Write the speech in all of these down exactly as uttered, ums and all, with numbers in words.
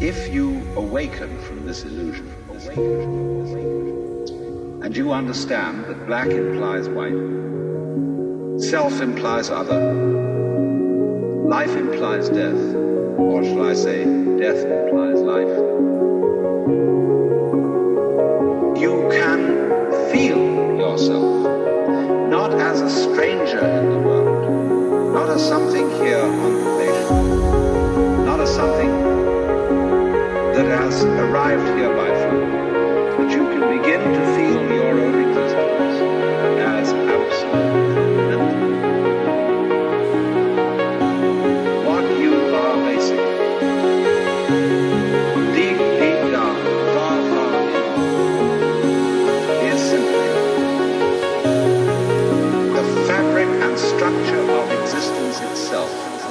If you awaken from this illusion, and you understand that black implies white, self implies other, life implies death, or shall I say, death implies life, you can feel yourself not as a stranger in the world, not as something here on probation, not as something that has arrived here by fluke, but you can begin to feel your own existence as absolute mental. What you are basically, deep, deep down, far, far in, is simply the fabric and structure of existence itself.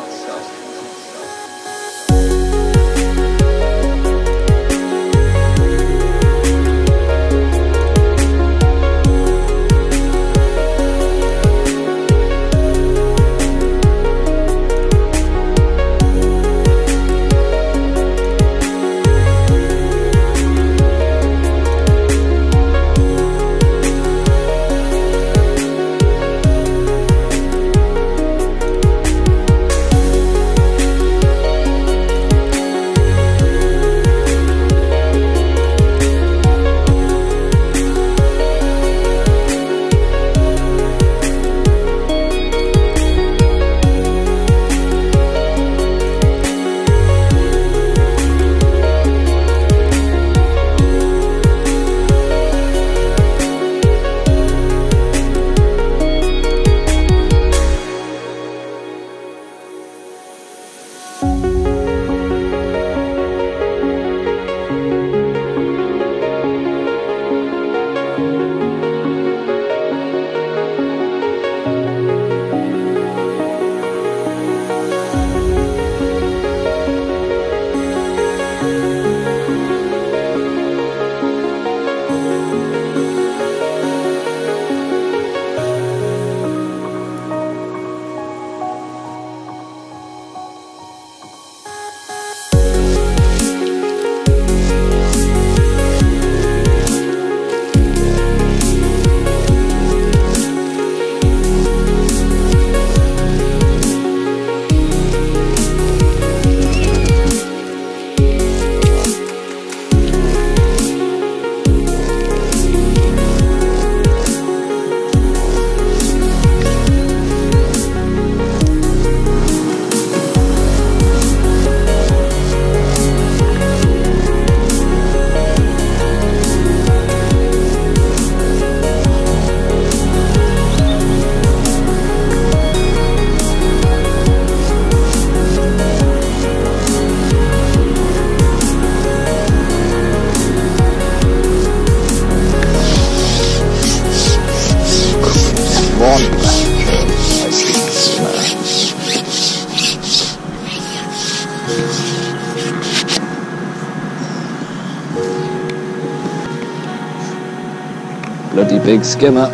Bloody big skimmer.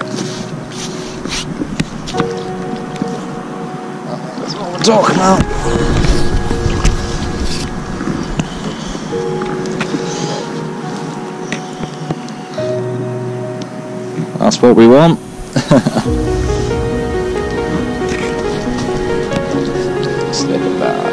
That's what we're talking about. That's what we want. Slip it back.